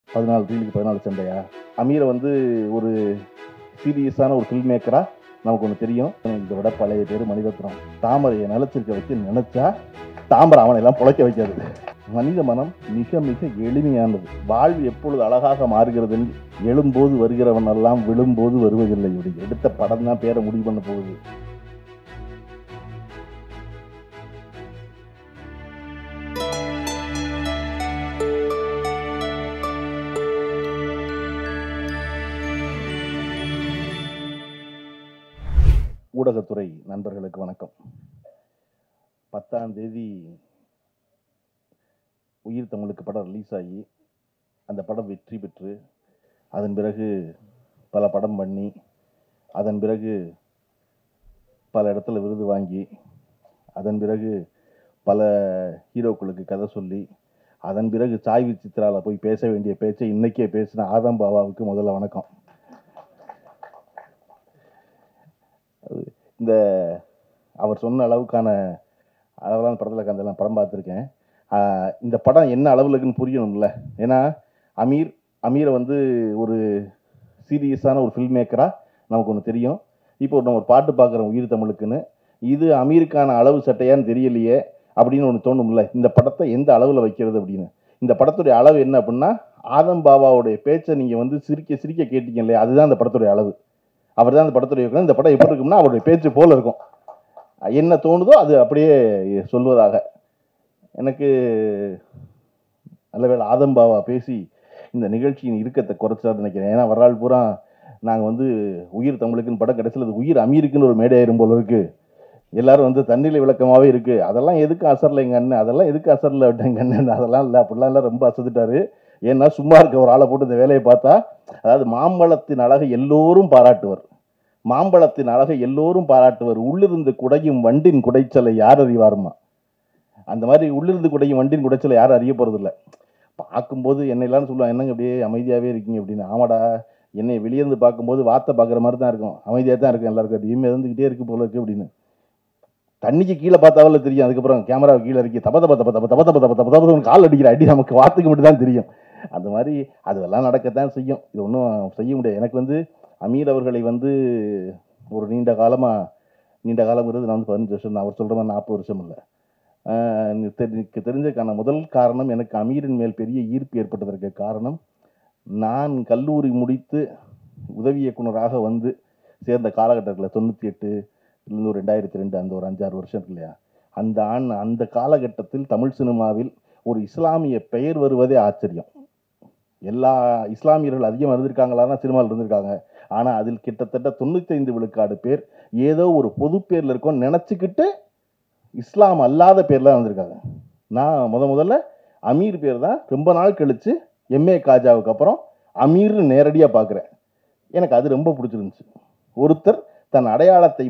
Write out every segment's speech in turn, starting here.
14 ரீலுக்கு 14 சண்டையா? அமீரை வந்து ஒரு சீரியஸான ஒரு ஃபில்ம் மேக்கரா நமக்கு ஒன்று தெரியும். இதை விட பழைய பேர் மணிரத்னம். தாமரையை நிலச்சிருக்க வச்சு நினைச்சா தாமரை அவனை எல்லாம் புழைக்க வைக்காது. மனித மனம் மிக மிக எளிமையானது. வாழ்வு எப்பொழுது அழகாக மாறுகிறது, எழும்போது வருகிறவன் எல்லாம் விழும்போது வருவதில்லை. எடுத்த படம் தான் பேரை முடிவு பண்ண போகுது. ஊடகத்துறை நண்பர்களுக்கு வணக்கம். 10ஆம் தேதி உயிர் தமிழுக்கு படம் ரிலீஸ் ஆகி அந்த படம் வெற்றி பெற்று அதன் பிறகு பல படம் பண்ணி அதன் பிறகு பல இடத்துல விருது வாங்கி அதன் பிறகு பல ஹீரோக்களுக்கு கதை சொல்லி அதன் பிறகு சாய்வி சித்ராவில் போய் பேச வேண்டிய பேச்சை இன்னைக்கே பேசின ஆதம் பாபாவுக்கு முதல்ல வணக்கம். இந்த அவர் சொன்ன அளவுக்கான அளவிலான படத்தில் அந்த படம் பார்த்துருக்கேன். இந்த படம் என்ன அளவில் இருக்குன்னு புரியணும்ல. ஏன்னா அமீரை வந்து ஒரு சீரியஸான ஒரு ஃபில்ம் மேக்கராக நமக்கு ஒன்று தெரியும். இப்போ நம்ம ஒரு பாட்டு பார்க்குறோம் உயிர் தமிழுக்குன்னு. இது அமீருக்கான அளவு சட்டையான்னு தெரியலையே அப்படின்னு ஒன்று தோணும்ல. இந்த படத்தை எந்த அளவில் வைக்கிறது அப்படின்னு. இந்த படத்துடைய அளவு என்ன அப்படின்னா, ஆதம் பாபாவுடைய பேச்சை நீங்கள் வந்து சிரிக்க சிரிக்க கேட்டீங்க இல்லையா, அதுதான் அந்த படத்துடைய அளவு. அவர் தான் அந்த படத்துடைய இயக்குனர். இந்த படம் எப்படி இருக்கும்னா அவருடைய பேச்சு போல இருக்கும். என்ன தோணுதோ அது அப்படியே சொல்வதாக. எனக்கு நல்லவேளை ஆதம் பாபா பேசி இந்த நிகழ்ச்சியின் இறுக்கத்தை குறைச்சான்னு நினைக்கிறேன். ஏன்னா வரலாறு பூரா நாங்கள் வந்து உயிர் தமிழுக்குன்னு படம் கடைசியில் அது உயிர் அமீருக்குன்னு ஒரு மேடையாயிரும் போல இருக்கு. எல்லாரும் வந்து தண்ணியில் விளக்கமாகவே இருக்கு. அதெல்லாம் எதுக்கு அசரில் எங்கள் அண்ணன், அதெல்லாம் எதுக்கு அசரில் எங்கள் அண்ணன், அதெல்லாம் இல்லை, அப்படிலாம் இல்லை, ரொம்ப அசத்துட்டாரு. ஏன்னா சும்மா இருக்க ஒரு ஆளை போட்டு இந்த வேலையை பார்த்தா, அதாவது மாம்பழத்தின் அழகை எல்லோரும் பாராட்டுவர், மாம்பழத்தின் அழகை எல்லோரும் பாராட்டுவர், உள்ளிருந்து குடையும் வண்டின் குடைச்சலை யார் அறிவாருமா. அந்த மாதிரி உள்ளிருந்து குடையும் வண்டின் குடைச்சலை யாரும் அறிய போறதில்லை. பார்க்கும்போது என்னை எல்லாரும் சொல்லுவாங்க, என்னங்க அப்படியே அமைதியாகவே இருக்கீங்க அப்படின்னு. ஆமாடா, என்னை வெளியேருந்து பார்க்கும்போது வார்த்தை பார்க்குற மாதிரி தான் இருக்கும், அமைதியாக தான் இருக்கும் எல்லாருக்கும், அப்படியே இருந்துக்கிட்டே இருக்கு போல இருக்கு அப்படின்னு. தண்ணிக்கு கீழே பார்த்தாவில் தெரியும். அதுக்கப்புறம் கேமராவை கீழே இறக்கி தப்ப தப்ப தப்ப தப்ப தப்ப தப்ப தப்ப தப்ப தப்ப கால் அடிக்கிற அடி நமக்கு வார்த்தைக்கு மட்டும் தான் தெரியும். அந்த மாதிரி அதெல்லாம் நடக்கத்தான் செய்யும். இது ஒன்றும் செய்ய முடியாது. எனக்கு வந்து அமீர் அவர்களை வந்து ஒரு நீண்ட காலம்ங்கிறது நான் வந்து 15 வருஷம் தான். அவர் சொல்கிற மாதிரி 40 வருஷம் இல்லை. எனக்கு தெரிஞ்சதுக்கான முதல் காரணம், எனக்கு அமீரின் மேல் பெரிய ஈர்ப்பு ஏற்பட்டதற்கு காரணம், நான் கல்லூரி முடித்து உதவி இயக்குனராக வந்து சேர்ந்த காலகட்டத்தில் 98 ஒரு 2002 அந்த ஒரு 5-6 வருஷம் இருக்கு இல்லையா, அந்த காலகட்டத்தில் தமிழ் சினிமாவில் ஒரு இஸ்லாமிய பெயர் வருவதே ஆச்சரியம். எல்லா இஸ்லாமியர்கள் அதிகமாக இருந்திருக்காங்களான்னா சினிமாவில் இருந்திருக்காங்க. ஆனால் அதில் கிட்டத்தட்ட 95 விழுக்காடு பேர் ஏதோ ஒரு பொது பேரில் இருக்கோன்னு நினச்சிக்கிட்டு இஸ்லாம் அல்லாத பேர்லாம் வந்திருக்காங்க. நான் முதல்ல அமீர் பேர் தான் ரொம்ப நாள் கழித்து எம்ஏ காஜாவுக்கு அப்புறம் அமீர்னு நேரடியாக பார்க்குறேன். எனக்கு அது ரொம்ப பிடிச்சிருந்துச்சு. ஒருத்தர் தன் அடையாளத்தை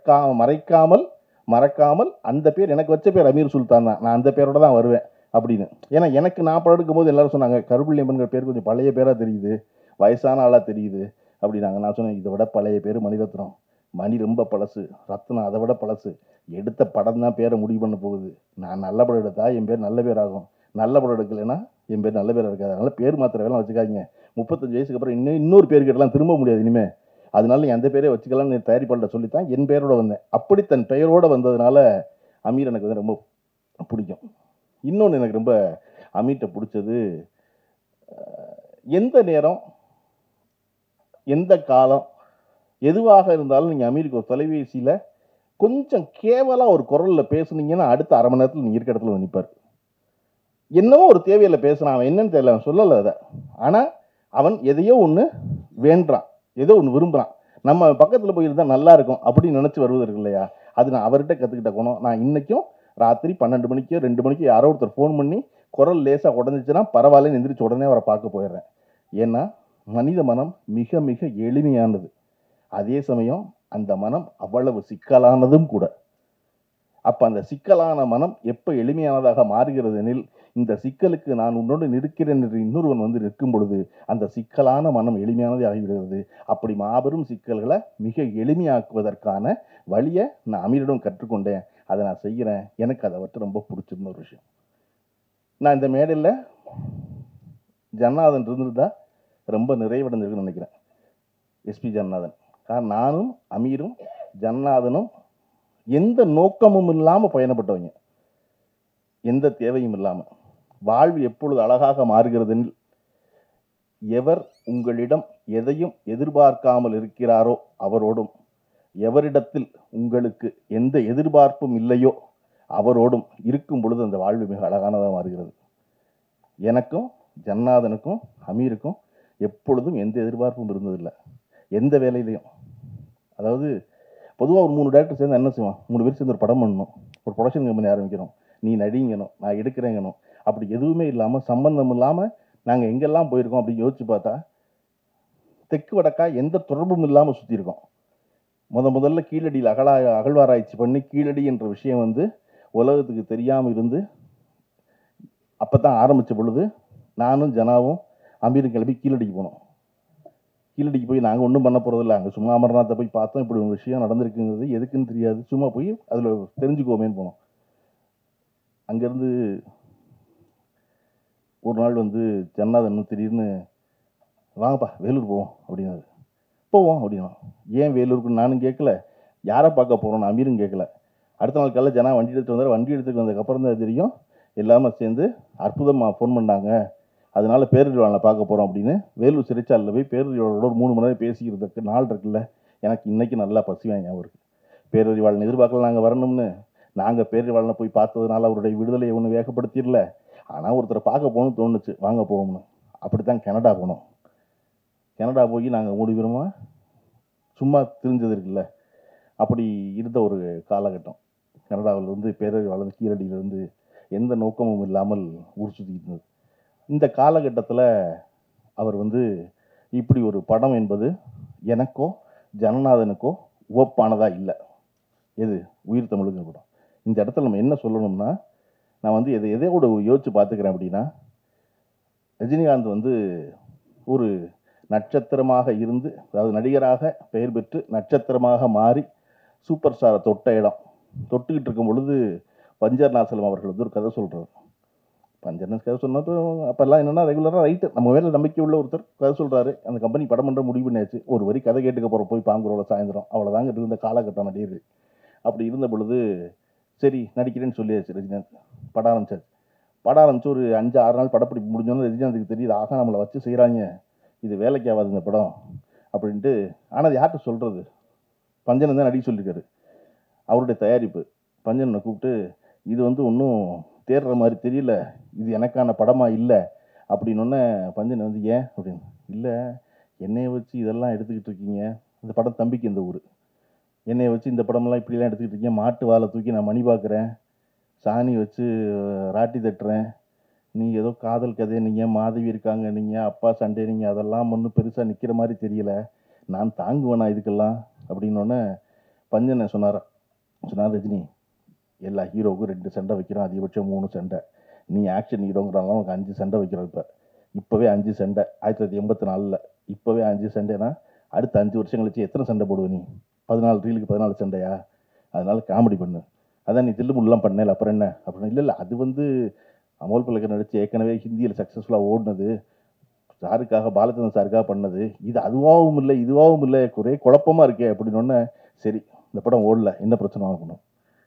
மறைக்காமல் அந்த பேர், எனக்கு வச்ச பேர் அமீர் சுல்தான் தான், நான் அந்த பேரோட தான் வருவேன் அப்படின்னு. ஏன்னா எனக்கு நான் படம் எடுக்கும்போது எல்லாரும் சொன்னாங்க, கருப்புள்ளியம்மன்கிற பேர் கொஞ்சம் பழைய பேராக தெரியுது, வயசான ஆளாக தெரியுது அப்படின்னாங்க. நான் சொன்னேன், இதை விட பழைய பேர் மணிரத்னம். மணி ரொம்ப பழசு, ரத்னம் அதை விட பழசு. எடுத்த படம் தான் பேரை முடிவு பண்ண போகுது. நான் நல்ல படம் எடுத்தா என் பேர் நல்ல பேர் ஆகும், நல்ல படம் எடுக்கலைன்னா என் பேர் நல்ல பேராக இருக்காது. அதனால பேர் மாத்திர வேலை வச்சுக்காதீங்க. 35 வயசுக்கு அப்புறம் இன்னொரு பேர் கேட்டலாம் திரும்ப முடியாது இனிமேல். அதனால எந்த பேரே வச்சுக்கலாம்னு தயாரிப்பாளர்கிட்ட சொல்லித்தான் என் பெயரோட வந்தேன். அப்படி தன் பெயரோட வந்ததுனால அமீர் எனக்கு வந்து ரொம்ப பிடிக்கும். இன்னொன்று எனக்கு ரொம்ப அமீர்கிட்ட பிடிச்சது, எந்த நேரம் எந்த காலம் எதுவாக இருந்தாலும் நீங்கள் அமீருக்கு ஒரு தொலைபேசியில் கொஞ்சம் கேவலாக ஒரு குரலில் பேசுனீங்கன்னா அடுத்த அரை மணி நேரத்தில் நீங்கள் இருக்க இடத்துல நிற்பார். என்னவோ ஒரு தேவையில் பேசுகிறான், அவன் என்னன்னு தெரியல, அவன் சொல்லலை அதை. ஆனால் அவன் எதையோ ஒன்று வேண்டான், ஏதோ ஒன்று விரும்புகிறான். நம்ம பக்கத்தில் போயிருந்தால் நல்லா இருக்கும் அப்படின்னு நினச்சி வருவது இருக்கு இல்லையா, அது நான் அவர்கிட்ட கற்றுக்கிட்ட குணம். நான் இன்றைக்கும் ராத்திரி 12 மணிக்கோ 2 மணிக்கோ யாரோ ஒருத்தர் ஃபோன் பண்ணி குரல் லேசாக உடஞ்சிச்சுன்னா பரவாயில்லன்னு எந்திரிச்சு உடனே அவரை பார்க்க போயிடுறேன். ஏன்னா மனித மனம் மிக மிக எளிமையானது, அதே சமயம் அந்த மனம் அவ்வளவு சிக்கலானதும் கூட. அப்போ அந்த சிக்கலான மனம் எப்போ எளிமையானதாக மாறுகிறது எனில், இந்த சிக்கலுக்கு நான் உன்னோடு நிற்கிறேன் என்று இன்னொருவன் வந்து நிற்கும் பொழுது அந்த சிக்கலான மனம் எளிமையானதே ஆகிவிடுகிறது. அப்படி மாபெரும் சிக்கல்களை மிக எளிமையாக்குவதற்கான வழியை நான் அமீரிடம் கற்றுக்கொண்டேன். அதை நான் செய்கிறேன். எனக்கு அதை விட்டு ரொம்ப பிடிச்சிருந்த ஒரு விஷயம். நான் இந்த மேடையில் ஜன்னாதன் இருந்திருந்தா ரொம்ப நிறைவடைஞ்சிருக்குன்னு நினைக்கிறேன். எஸ்பி ஜன்னாதன். காரணம் நானும் அமீரும் ஜன்னாதனும் எந்த நோக்கமும் இல்லாமல் பயணப்பட்டவங்க, எந்த தேவையும் இல்லாமல். வாழ்வு எப்பொழுது அழகாக மாறுகிறதெனில், எவர் உங்களிடம் எதையும் எதிர்பார்க்காமல் இருக்கிறாரோ அவரோடும், எவரிடத்தில் உங்களுக்கு எந்த எதிர்பார்ப்பும் இல்லையோ அவரோடும் இருக்கும் பொழுது அந்த வாழ்வு மிக அழகானதாக மாறுகிறது. எனக்கும் ஜன்னாதனுக்கும் அமீருக்கும் எப்பொழுதும் எந்த எதிர்பார்ப்பும் இருந்ததில்லை, எந்த வேலையிலையும். அதாவது பொதுவாக ஒரு 3 டேரக்டர் சேர்ந்து என்ன செய்வான், 3 பேர் சேர்ந்து ஒரு படம் பண்ணணும், ஒரு ப்ரொடக்ஷன் கம்பெனி ஆரம்பிக்கணும், நீ நடிங்கணும், நான் எடுக்கிறேங்கணும், அப்படி எதுவுமே இல்லாமல் சம்பந்தம் இல்லாமல் நாங்கள் எங்கெல்லாம் போயிருக்கோம் அப்படின்னு யோசிச்சு பார்த்தா தெற்கு வடக்கா எந்த தொடர்பும் இல்லாமல் சுற்றிருக்கோம். முதல்ல கீழடியில் அகழ்வாராய்ச்சி பண்ணி கீழடி என்ற விஷயம் வந்து உலகத்துக்கு தெரியாமல் இருந்து அப்போ தான் ஆரம்பித்த பொழுது நானும் ஜனாவும் அமீரும் கிளம்பி கீழடிக்கு போனோம். கீழடிக்கு போய் நாங்கள் ஒன்றும் பண்ண போகிறதில்ல, அங்கே சும்மா அமர்நாத்தை போய் பார்த்தோம், இப்படி ஒரு விஷயம் நடந்திருக்குங்கிறது எதுக்குன்னு தெரியாது, சும்மா போய் அதில் தெரிஞ்சுக்கோமேன்னு போனோம். அங்கேருந்து ஒரு நாள் வந்து ஜன்னாதன் திடீர்னு வாங்கப்பா வேலூர் போவோம் அப்படின்னாரு. போவோம் அப்படின்னா. ஏன் வேலூருக்குன்னு நானும் கேட்கல, யாரை பார்க்க போகிறோன்னு அமீரும் கேட்கல. அடுத்த நாள் காலையில் ஜனா வண்டி எடுத்துகிட்டு வந்தார். வண்டி எடுத்துகிட்டு வந்ததுக்கப்புறம் தான் தெரியும் எல்லாமே சேர்ந்து அற்புதமாக ஃபோன் பண்ணாங்க, அதனால பேரறிவாளனை பார்க்க போகிறோம் அப்படின்னு. வேலூர் சிறைச்சாலையில் போய் பேரறிவாளனோட ஒரு 3 மணி நேரம் பேசிக்கிறதுக்கு நாள் இருக்குல்ல, எனக்கு இன்றைக்கி நல்லா பசிவாங்க அவருக்கு. பேரறிவாளன் எதிர்பார்க்கல நாங்கள் வரணும்னு. நாங்கள் பேரறிவாளனை போய் பார்த்ததுனால அவருடைய விடுதலையை ஒன்றும் வேகப்படுத்திடல, ஆனால் ஒருத்தரை பார்க்க போகணும்னு தோணுச்சு, வாங்க போவோம்னு. அப்படி தான் கனடா போனோம். கனடா போய் நாங்கள் 3 பேருமா சும்மா தெரிஞ்சது இருக்குல்ல, அப்படி இருந்த ஒரு காலகட்டம். கனடாவிலிருந்து பேரறிவாளன் கீழடியிலிருந்து எந்த நோக்கமும் இல்லாமல் ஊர் சுற்றிக்கிட்டு இருந்தது. இந்த காலகட்டத்தில் அவர் வந்து இப்படி ஒரு படம் என்பது எனக்கோ ஜனநாதனுக்கோ உவப்பானதாக இல்லை. எது உயிர் தமிழுங்கிற படம். இந்த இடத்துல நம்ம என்ன சொல்லணும்னா, நான் வந்து எதையோட யோசிச்சு பார்த்துக்கிறேன் அப்படின்னா, ரஜினிகாந்த் வந்து ஒரு நட்சத்திரமாக இருந்து, அதாவது நடிகராக பெயர் பெற்று நட்சத்திரமாக மாறி சூப்பர் ஸ்டாரை தொட்ட இடம். தொட்டுக்கிட்டு இருக்கும் பொழுது பஞ்சர் நாசலம் அவர்கள் வந்து ஒரு கதை சொல்கிறார். பஞ்சர் கதை சொன்னப்போ அப்போல்லாம் என்னென்னா ரெகுலராக ரைட்டு, நம்ம மேலே நம்பிக்கை உள்ள ஒருத்தர் கதை சொல்கிறாரு, அந்த கம்பெனி படம் பண்ணுற முடிவு பண்ணியாச்சு, ஒரு வரி கதை கேட்டுக்க போகிற போய் பாங்குறோட சாயந்தரம், அவ்வளோதாங்க இருந்த காலகட்டம் நடிகர். அப்படி இருந்த பொழுது சரி நடிக்கிறேன்னு சொல்லியாச்சு. ரஜினிகாந்த் படம் ஆரம்பிச்சாச்சு. படம் ஆரம்பிச்சு ஒரு 5-6 நாள் படப்பிடிப்பு முடிஞ்சோன்னு ரஜினிகாந்துக்கு தெரியுது, ஆகா நம்மளை வச்சு செய்கிறாங்க, இது வேலைக்கு ஆகாது இந்த படம் அப்படின்ட்டு. ஆனால் அது யார்கிட்ட சொல்கிறது, பஞ்சன் தான் நடிக்க சொல்லியிருக்காரு, அவருடைய தயாரிப்பு. பஞ்சனை கூப்பிட்டு இது வந்து ஒன்றும் தேடுற மாதிரி தெரியல, இது எனக்கான படமாக இல்லை அப்படின்னொன்னே பஞ்சன் வந்து ஏன் அப்படின்னு, இல்லை என்னையை வச்சு இதெல்லாம் எடுத்துக்கிட்டு இருக்கீங்க, இந்த படம் தம்பிக்கு இந்த ஊர், என்னையை வச்சு இந்த படமெல்லாம் இப்படிலாம் எடுத்துக்கிட்டு இருக்கீங்க, மாட்டு வாழை தூக்கி நான் மணி பார்க்குறேன், சாணி வச்சு ராட்டி தட்டுறேன், நீங்கள் ஏதோ காதல் கதை, நீங்கள் மாதவி இருக்காங்க, நீங்கள் அப்பா சண்டே, நீங்கள் அதெல்லாம் ஒன்றும் பெருசாக நிற்கிற மாதிரி தெரியல, நான் தாங்குவேனா இதுக்கெல்லாம் அப்படின்னோடனே பஞ்சனை சொன்னார், ரஜினி எல்லா ஹீரோவுக்கும் 2 சண்டை வைக்கிறோம், அதிகபட்சம் 3 சண்டை, நீ ஆக்ஷன் ஹீரோங்கிறனால உனக்கு 5 சண்டை வைக்கிறோம். இப்போவே 5 சண்டை 1984, இப்போவே 5 சண்டைனா அடுத்த 5 வருஷம் கழிச்சு எத்தனை சண்டை போடுவ நீ, 14 ரீலுக்கு 14 சண்டையா, அதனால காமெடி பண்ணு, அதான் நீ தில்லுமுல்லாம் பண்ணல அப்புறம் என்ன அப்படின்னு. இல்லை அது வந்து அமோல் பல்லக்கர் நடித்து ஏற்கனவே ஹிந்தியில் சக்ஸஸ்ஃபுல்லாக ஓடினது, சாருக்காக பாலச்சந்திரன் சாருக்காக பண்ணது, இது அதுவாகவும் இல்லை இதுவாகவும் இல்லை, ஒரே குழப்பமாக இருக்கே அப்படின்னோடனே சரி இந்த படம் ஓடல, என்ன பிரச்சனை ஆகணும்,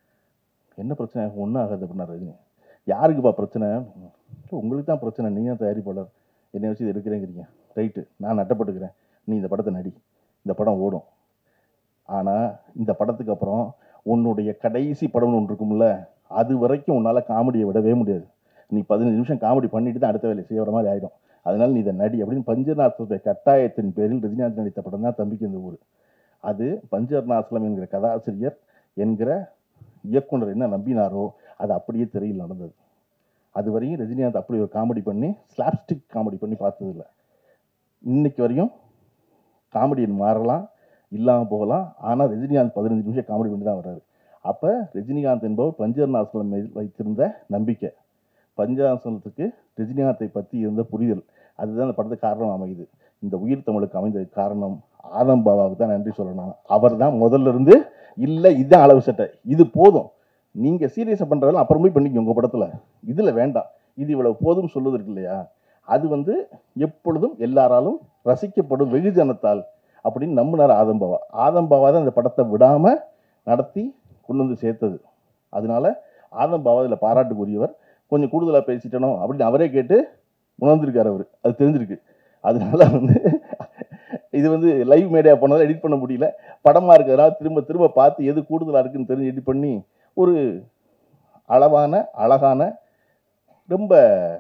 என்ன பிரச்சனை ஆகும், ஒன்றும் ஆகாது அப்படின்னா ரஜினி. யாருக்குப்பா பிரச்சனை, உங்களுக்கு தான் பிரச்சனை, நீங்கள் தான் தயாரிப்பாளர், என்னை வச்சு இது எடுக்கிறேங்கிறீங்க, ரைட்டு நான் நட்டப்பட்டுக்கிறேன், நீ இந்த படத்தை நடி, இந்த படம் ஓடும், ஆனால் இந்த படத்துக்கு அப்புறம் உன்னுடைய கடைசி படம்னு ஒன்று இருக்கும்ல, அது வரைக்கும் உன்னால் காமெடியை விடவே முடியாது, நீ 15 நிமிஷம் காமெடி பண்ணிட்டு தான் அடுத்த வேலை செய்கிற மாதிரி ஆகிடும், அதனால நீ இதை நடி அப்படின்னு பஞ்சர்நாசலத்துடைய கட்டாயத்தின் பேரில் ரஜினிகாந்த் நடித்த படம் தான் தம்பிக்கு இந்த ஊர். அது பஞ்சர்நாசலம் என்கிற கதாசிரியர் என்கிற இயக்குனர் என்ன நம்பினாரோ அது அப்படியே திரையில் நடந்தது. அது வரையும் ரஜினிகாந்த் அப்படி ஒரு காமெடி பண்ணி ஸ்லாப்ஸ்டிக் காமெடி பண்ணி பார்த்ததில்ல. இன்னைக்கு வரையும் காமெடியன் மாறலாம், இல்லாமல் போகலாம், ஆனால் ரஜினிகாந்த் 15 நிமிஷம் காமெடி பண்ணி தான் வர்றாரு. அப்போ ரஜினிகாந்த் என்பவர் பஞ்சர்நாசலம் வைத்திருந்த நம்பிக்கை, பஞ்சர்நாசலத்துக்கு ரஜினிகாந்தை பற்றி இருந்த புரிதல், அதுதான் அந்த படத்துக்கு காரணம் அமையுது. இந்த உயிர் தமிழுக்கு அமைந்ததுக்கு காரணம் ஆதம் பாபாவுக்கு தான் நன்றி சொல்லணும். அவர் தான் முதல்ல இருந்து இல்லை இதுதான் அளவு சட்டை, இது போதும், நீங்கள் சீரியஸாக பண்ணுறதெல்லாம் அப்புறம் போய் பண்ணிக்கோங்க உங்கள் படத்தில், இதில் வேண்டாம், இது இவ்வளவு போதும் சொல்லுவது இருக்கு இல்லையா, அது வந்து எப்பொழுதும் எல்லாராலும் ரசிக்கப்படும் வெகுஜனத்தால் அப்படின்னு நம்பினார் ஆதம்பாவா. ஆதம்பாவா தான் அந்த படத்தை விடாமல் நடத்தி கொண்டு வந்து சேர்த்தது. அதனால ஆதம்பாவா இதில் பாராட்டுக்குரியவர். கொஞ்சம் கூடுதலாக பேசிட்டனோ அப்படின்னு அவரே கேட்டு உணர்ந்திருக்காரு அவர், அது தெரிஞ்சிருக்கு. அதனால வந்து இது வந்து லைவ் மீடியா போனதால் எடிட் பண்ண முடியல, படமாக இருக்கிறதுனால திரும்ப திரும்ப பார்த்து எது கூடுதலாக இருக்குன்னு தெரிஞ்சு எடிட் பண்ணி ஒரு அளவான அழகான ரொம்ப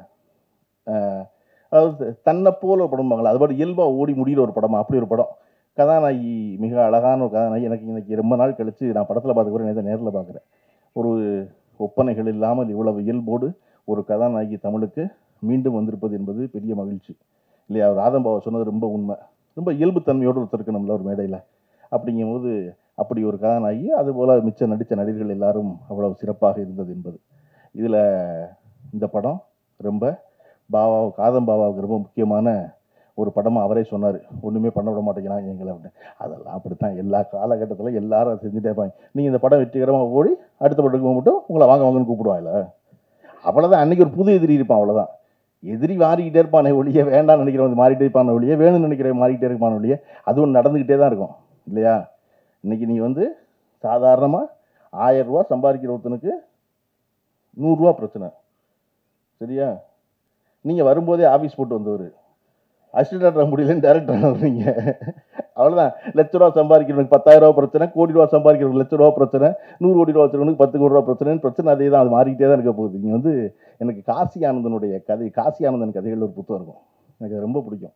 அதாவது தன்னை போல ஒரு படம்பாங்களா, அது மாதிரி இயல்பாக ஓடி முடிகிற ஒரு படமா, அப்படி ஒரு படம். கதாநாயகி மிக அழகான ஒரு கதாநாயகி. எனக்கு இன்னைக்கு ரொம்ப நாள் கழிச்சு நான் படத்தில் பார்த்துக்கிறேன், நேரில் பார்க்குறேன். ஒரு ஒப்பனைகள் இல்லாமல் இவ்வளவு இயல்போடு ஒரு கதாநாயகி தமிழுக்கு மீண்டும் வந்திருப்பது என்பது பெரிய மகிழ்ச்சி இல்லையா. அவர் ஆதம்பாவா சொன்னது ரொம்ப உண்மை. ரொம்ப இயல்புத்தன்மையோடு ஒருத்தர் இருக்கணும்ல ஒரு மேடையில். அப்படிங்கும்போது அப்படி ஒரு கதாநாயகி, அதுபோல் மிச்ச நடித்த நடிகர்கள் எல்லாரும் அவ்வளவு சிறப்பாக இருந்தது என்பது. இதில் இந்த படம் ரொம்ப பாபாவுக்கு, ஆதம்பாவாவுக்கு ரொம்ப முக்கியமான ஒரு படமாக அவரே சொன்னார். ஒன்றுமே பண்ண விட மாட்டேங்கிறாங்க எங்களை அப்படின்னு. அதெல்லாம் அப்படித்தான் எல்லா காலகட்டத்தில் எல்லாரும் அதை செஞ்சுட்டே இருப்பாங்க. நீங்கள் இந்த படம் வெற்றிகரமாக ஓடி அடுத்த படத்துக்கு மட்டும் உங்களை வாங்க வாங்கன்னு கூப்பிடுவாங்கல்ல, அவ்வளோதான். அன்றைக்கி ஒரு புது எதிரி இருப்பான், அவ்வளோதான். எதிரி மாறிக்கிட்டே இருப்பானே ஒழிய, வேண்டாம்னு நினைக்கிறவங்க மாறிட்டே இருப்பான ஒழிய, வேணும்னு நினைக்கிறவங்க மாறிக்கிட்டே இருப்பான ஒழிய, அது ஒன்று நடந்துக்கிட்டே தான் இருக்கும் இல்லையா. இன்றைக்கி நீங்கள் வந்து சாதாரணமாக 1000 ரூபா சம்பாதிக்கிற ஒருத்தனுக்கு 100 ரூபா பிரச்சனை சரியா. நீங்கள் வரும்போதே ஆஃபீஸ் போட்டு வந்தவர் அசிஸ்டன்ட் முடியலன்னு டேரக்டர் வருவீங்க, அவ்வளோதான். ₹1,00,000 சம்பாதிக்கிறவனுக்கு 10,000 ரூபா பிரச்சனை, கோடி ரூபா சம்பாதிக்கிறவனுக்கு ₹1,00,000 பிரச்சனை, 100 கோடி ரூபா வச்சுருவனுக்கு 10 கோடி ரூபா பிரச்சனை. அதே தான், அது மாறிக்கிட்டே தான் இருக்க போகுது. நீங்கள் வந்து எனக்கு காசி ஆனந்தனுடைய கதை, காசி ஆனந்தன் கதைகள் ஒரு புத்தகம் இருக்கும், எனக்கு ரொம்ப பிடிக்கும்.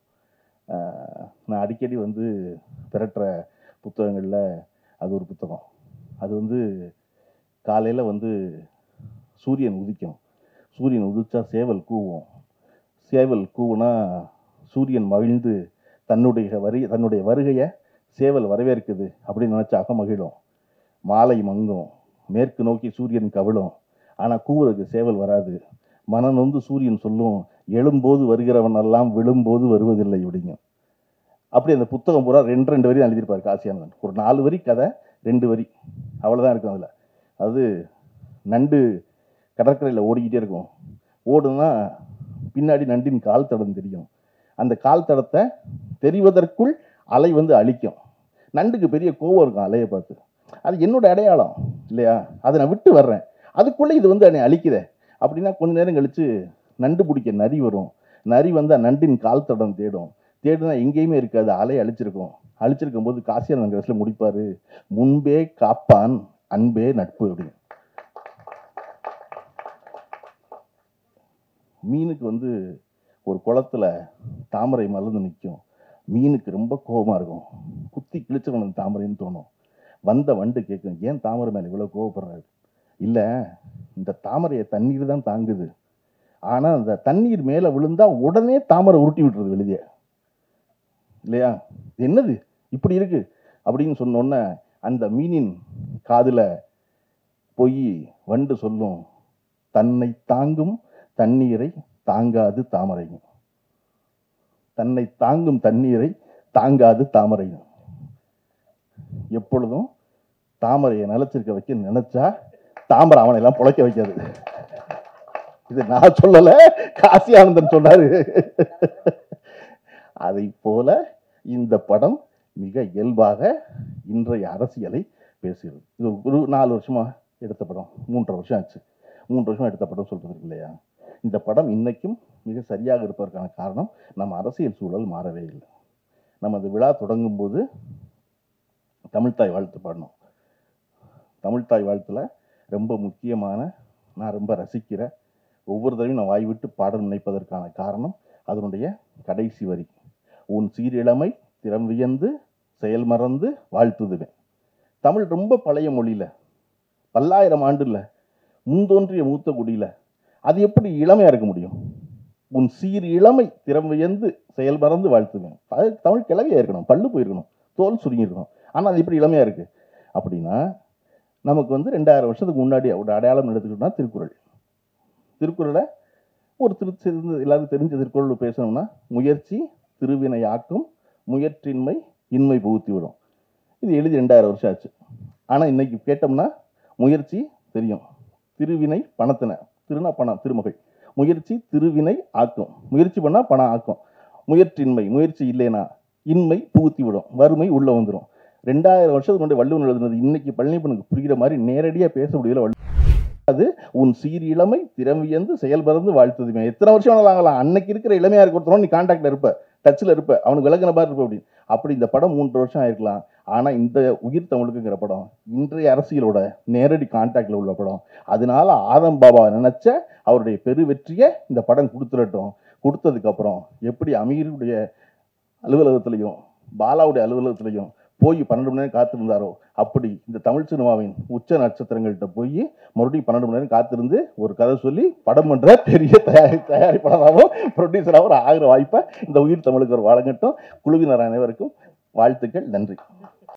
நான் அடிக்கடி வந்து திரட்டுற புத்தகங்களில் அது ஒரு புத்தகம். அது வந்து காலையில் வந்து சூரியன் உதிக்கும், சூரியன் உதிச்சா சேவல் கூவும், சேவல் கூவுனா சூரியன் மகிழ்ந்து தன்னுடைய வருகையை சேவல் வரவேற்குது அப்படின்னு நினச்சாக்க மகிழும். மாலை மங்கும், மேற்கு நோக்கி சூரியன் கவிழும், ஆனால் கூவுறதுக்கு சேவல் வராது. மனம் நொந்து சூரியன் சொல்லும், எழும்போது வருகிறவன் எல்லாம் விழும்போது வருவதில்லை அப்படிங்க. அப்படி அந்த புத்தகம் பூரா 2 வரி தான் எழுதியிருப்பார் காசியானந்தன். ஒரு 4 வரி கதை, 2 வரி, அவ்வளோதான் இருக்கும் அதில். அது நண்டு கடற்கரையில் ஓடிக்கிட்டே இருக்கும். ஓடுனா பின்னாடி நண்டின் கால் தடம் தெரியும். அந்த கால் தடத்தை தெரிவதற்குள் அலை வந்து அழிக்கும். நண்டுக்கு பெரிய கோவம் இருக்கும் அலையை பார்த்து. அது என்னோட அடையாளம் இல்லையா, அதை நான் விட்டு வர்றேன், அதுக்குள்ளே இது வந்து என்னை அழிக்குதே அப்படின்னா கொஞ்ச நேரம் கழித்து நண்டு பிடிக்க நரி வரும். நரி வந்தால் நண்டின் கால் தடம் தேடுனா எங்கேயுமே இருக்காது, அலை அழிச்சிருக்கும் போது காசியானந்தன் கடைசியில் முடிப்பார், முன்பே காப்பான் அன்பே நட்பு அப்படின்னு. மீனுக்கு வந்து ஒரு குளத்துல தாமரை மலர்ந்து நிற்கும், மீனுக்கு ரொம்ப கோபமாக இருக்கும், குத்தி கிழிச்சவனுக்கு தாமரைன்னு தோணும். வந்த வண்டு கேட்கும், ஏன் தாமரை மேலே இவ்வளோ கோவப்படுறாரு? இல்லை, இந்த தாமரையை தண்ணீர் தான் தாங்குது, ஆனால் அந்த தண்ணீர் மேலே விழுந்தா உடனே தாமரை உருட்டி விட்டுறது வெளியே இல்லையா. என்னது இப்படி இருக்கு அப்படின்னு சொன்னோன்னே அந்த மீனின் காதில் போய் வண்டு சொல்லும், தன்னை தாங்கும் தண்ணீரை தாங்காது தாமரைங்க, தன்னை தாங்கும் தண்ணீரை தாங்காது தாமரைங்க. எப்பொழுதும் தாமரையை நிலச்சிருக்க வைக்க நினைச்சா தாமரை அவனை எல்லாம் புழைக்க வைக்காது. இது நான் சொல்லல, காசி ஆனந்தன் சொன்னாரு. அதை போல இந்த படம் மிக இயல்பாக இன்றைய அரசியலை பேசுகிறது. இது ஒரு 4 வருஷமா எடுத்த படம், 3.5 வருஷம் ஆச்சு. 3 வருஷமா எடுத்த படம் சொல்றது இல்லையா. இந்த படம் இன்னைக்கும் மிக சரியாக இருப்பதற்கான காரணம் நம்ம அரசியல் சூழல் மாறவே இல்லை. நம்ம அந்த விழா தொடங்கும் போது தமிழ்த்தாய் வாழ்த்து பாடணும். தமிழ்த்தாய் வாழ்த்துல ரொம்ப முக்கியமான, நான் ரொம்ப ரசிக்கிற, ஒவ்வொரு தடவையும் நான் வாய் விட்டு பாட நினைப்பதற்கான காரணம் அதனுடைய கடைசி வரி, உன் சீரிழமை திறம் வியந்து செயல் மறந்து வாழ்த்துதுவேன். தமிழ் ரொம்ப பழைய மொழியில, பல்லாயிரம் ஆண்டுல முன்தோன்றிய மூத்த குடியில அது எப்படி இளமையா இருக்க முடியும்? உன் சீர் இளமை திறம் வியந்து செயல் மறந்து வாழ்த்துவேன். அது தமிழ் கிளவியா இருக்கணும், பல்லு போயிருக்கணும், தோல் சுருங்கிருக்கணும். ஆனால் அது எப்படி இளமையா இருக்கு அப்படின்னா, நமக்கு வந்து 2000 வருஷத்துக்கு முன்னாடி ஒரு அடையாளம் எடுத்துக்கிட்டோம்னா திருக்குறள். திருக்குறளை ஒரு எல்லாருக்கும் தெரிஞ்ச திருக்குறள் பேசணும்னா, முயற்சி திருவினை ஆக்கும், முயற்சின்மை இன்மை புகுத்தி விடும். இது எழுதி 2000 வருஷம் ஆச்சு. ஆனால் இன்னைக்கு கேட்டோம்னா முயற்சி தெரியும், திருவினை பணத்தின, திருனா பணம், திருமகள், முயற்சி திருவினை ஆக்கும். முயற்சி பண்ணால் பணம் ஆக்கும். முயற்சியின்மை, முயற்சி இல்லைனா இன்மை புகுத்தி விடும், வறுமை உள்ள வந்துடும். 2000 வருஷத்துக்கு முன்னாடி வள்ளுவன் எழுதுனது இன்னைக்கு பழனிப்பனுக்கு புரிகிற மாதிரி நேரடியாக பேச முடியல. அது உன் சீர் இளமை திறமையந்து செயல்பறந்து வாழ்த்துதுமே. எத்தனை வருஷம் வேணாலும் ஆகலாம். அன்னைக்கு இருக்கிற இளமையா இருக்கிறோம், நீ கான்டாக்ட்ல இருப்ப, டச்சில் இருப்ப, அவனுக்கு விளக்குன மாதிரி இருப்ப அப்படின்னு. அப்படி இந்த படம் 3 வருஷம் ஆயிருக்கலாம். ஆனா இந்த உயிர் தமிழுக்குங்கிற படம் இன்றைய அரசியலோட நேரடி கான்டாக்ட்ல உள்ள படம். அதனால ஆதம் பாபா நினைச்ச அவருடைய பெரு வெற்றியை இந்த படம் கொடுத்துடட்டும். கொடுத்ததுக்கு அப்புறம் எப்படி அமீருடைய அலுவலகத்திலையும் பாலாவுடைய அலுவலகத்திலையும் போய் 12 மணி நேரம் காத்திருந்தாரோ, அப்படி இந்த தமிழ் சினிமாவின் உச்ச நட்சத்திரங்கள்கிட்ட போய் மறுபடியும் 12 மணி நேரம் காத்திருந்து ஒரு கதை சொல்லி படம் பண்ற பெரிய தயாரிப்பாளராகவும் ப்ரொடியூசராகவும் ஆகிற வாய்ப்பை இந்த உயிர் தமிழுக்கு ஒரு வழங்கட்டும். குழுவினர் அனைவருக்கும் வாழ்த்துக்கள். நன்றி.